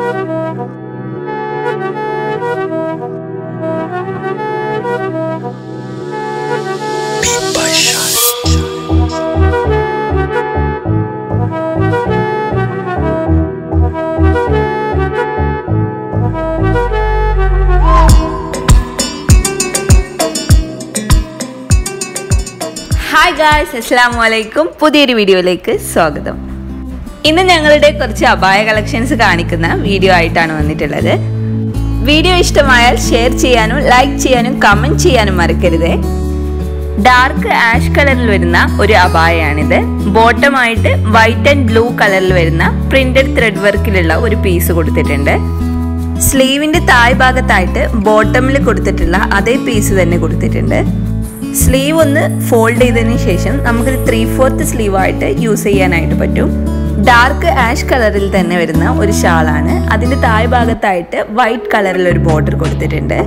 Hi guys, assalamu alaikum. പുതിയൊരു വീഡിയോയിലേക്ക് സ്വാഗതം. ഇന്ന് ഞങ്ങളുടെ കുറച്ച് അബായ കളക്ഷൻസ് കാണിക്കുന്ന വീഡിയോ ആയിട്ടാണ് വന്നിട്ടുള്ളത്. വീഡിയോ ഇഷ്ടമായാൽ ഷെയർ ചെയ്യാനും ലൈക്ക് ചെയ്യാനും കമന്റ് ചെയ്യാനും മറക്കരുത്. ഡാർക്ക് ആഷ് കളറിൽ വരുന്ന ഒരു അബായയാണിത്. ബോട്ടം ആയിട്ട് വൈറ്റ് ആൻഡ് ബ്ലൂ കളറിൽ വരുന്ന പ്രിന്റഡ് ത്രെഡ് വർക്കിലുള്ള ഒരു പീസ് കൊടുത്തിട്ടുണ്ട്. സ്ലീവിന്റെ താഴ് ഭാഗത്തായിട്ട് ബോട്ടമിൽ കൊടുത്തിട്ടുള്ള അതേ പീസ് തന്നെ കൊടുത്തിട്ടുണ്ട്. സ്ലീവ് ഒന്ന് ഫോൾഡ് ചെയ്തതിന് ശേഷം നമുക്ക് 3/4 സ്ലീവ് ആയിട്ട് യൂസ് ചെയ്യാനായിട്ട് പറ്റും. ഡാർക്ക് ആഷ് കളറിൽ തന്നെ വരുന്ന ഒരു ഷാളാണ്. അതിന്റെ താഴ് ഭാഗത്തായിട്ട് വൈറ്റ് കളറിൽ ഒരു ബോർഡർ കൊടുത്തിട്ടുണ്ട്.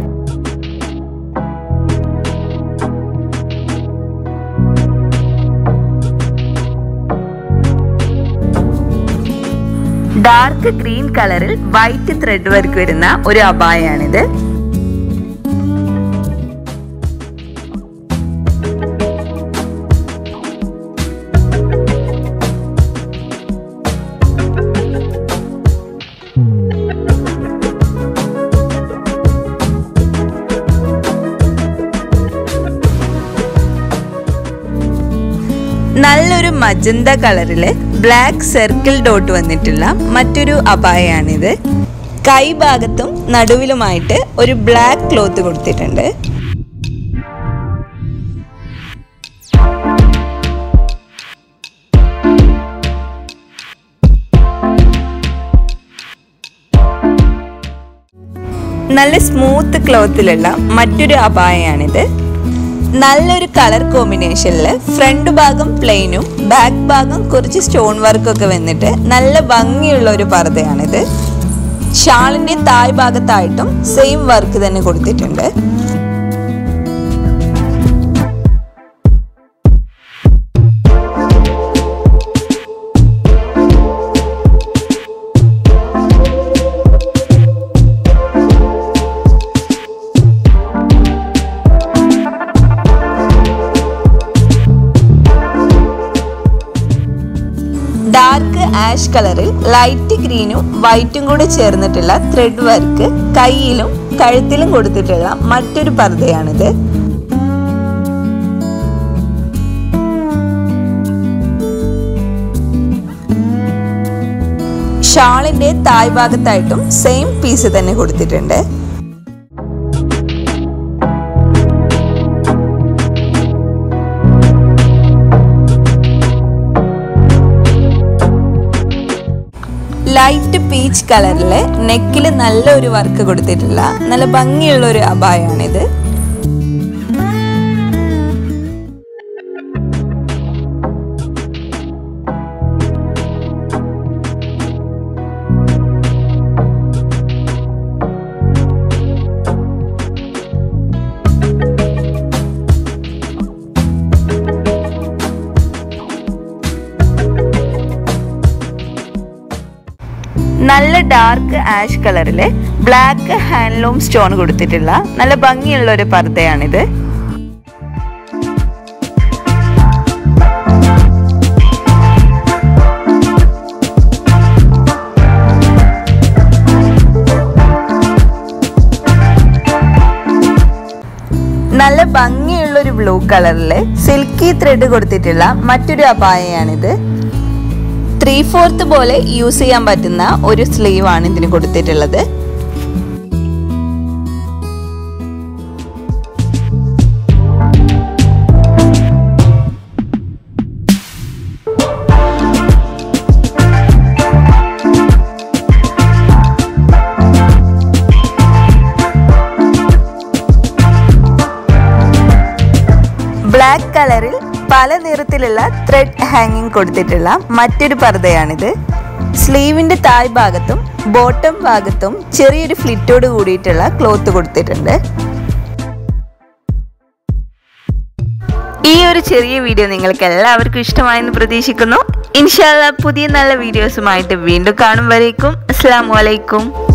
ഡാർക്ക് ഗ്രീൻ കളറിൽ വൈറ്റ് ത്രെഡ് വർക്ക് വരുന്ന ഒരു അബായാണിത്. നല്ലൊരു മജന്ത കളറില് ബ്ലാക്ക് സർക്കിൾ ഡോട്ട് വന്നിട്ടുള്ള മറ്റൊരു അബായയാണിത്. കൈ ഭാഗത്തും നടുവിലുമായിട്ട് ഒരു ബ്ലാക്ക് ക്ലോത്ത് കൊടുത്തിട്ടുണ്ട്. നല്ല സ്മൂത്ത് ക്ലോത്തിലുള്ള മറ്റൊരു അബായയാണിത്. നല്ലൊരു കളർ കോമ്പിനേഷനില് ഫ്രണ്ട് ഭാഗം പ്ലെയിനും ബാക്ക് ഭാഗം കുറച്ച് സ്റ്റോൺ വർക്കൊക്കെ വന്നിട്ട് നല്ല ഭംഗിയുള്ള ഒരു പർദ്ദയാണിത്. ഷാളിന്റെ താഴ് ഭാഗത്തായിട്ടും സെയിം വർക്ക് തന്നെ കൊടുത്തിട്ടുണ്ട്. ഡാർക്ക് ആഷ് കളറിൽ ലൈറ്റ് ഗ്രീനും വൈറ്റും കൂടെ ചേർന്നിട്ടുള്ള ത്രെഡ് വർക്ക് കൈയിലും കഴുത്തിലും കൊടുത്തിട്ടുള്ള മറ്റൊരു പർദ്ദയാണിത്. ഷാളിന്റെ താഴ് ഭാഗത്തായിട്ടും സെയിം പീസ് തന്നെ കൊടുത്തിട്ടുണ്ട്. ലൈറ്റ് പീച്ച് കളറില് നെക്കില് നല്ലൊരു വർക്ക് കൊടുത്തിട്ടുള്ള നല്ല ഭംഗിയുള്ള ഒരു അബായാണിത്. നല്ല ഡാർക്ക് ആഷ് കളറില് ബ്ലാക്ക് ഹാൻഡ്ലൂം സ്റ്റോൺ കൊടുത്തിട്ടുള്ള നല്ല ഭംഗിയുള്ള ഒരു പർദ്ദയാണിത്. നല്ല ഭംഗിയുള്ള ഒരു ബ്ലൂ കളറില് സിൽക്കി ത്രെഡ് കൊടുത്തിട്ടുള്ള മറ്റൊരു അബായയാണിത്. 3/4 പോലെ യൂസ് ചെയ്യാൻ പറ്റുന്ന ഒരു സ്ലീവ് ആണ് ഇതിന് കൊടുത്തിട്ടുള്ളത്. ബ്ലാക്ക് കളറിൽ പല നിറത്തിലുള്ള ത്രെഡ് ഹാങ്ങിങ് കൊടുത്തിട്ടുള്ള മറ്റൊരു പർദ്ദയാണിത്. സ്ലീവിന്റെ താഴ് ഭാഗത്തും ബോട്ടം ഭാഗത്തും ചെറിയൊരു ഫ്ലിറ്റോട് കൂടിയിട്ടുള്ള ക്ലോത്ത് കൊടുത്തിട്ടുണ്ട്. ഈ ഒരു ചെറിയ വീഡിയോ നിങ്ങൾക്ക് എല്ലാവർക്കും ഇഷ്ടമായെന്ന് പ്രതീക്ഷിക്കുന്നു. ഇൻഷാ അല്ലാഹ് പുതിയ നല്ല വീഡിയോസുമായിട്ട് വീണ്ടും കാണും വരേക്കും അസ്സലാമു അലൈക്കും.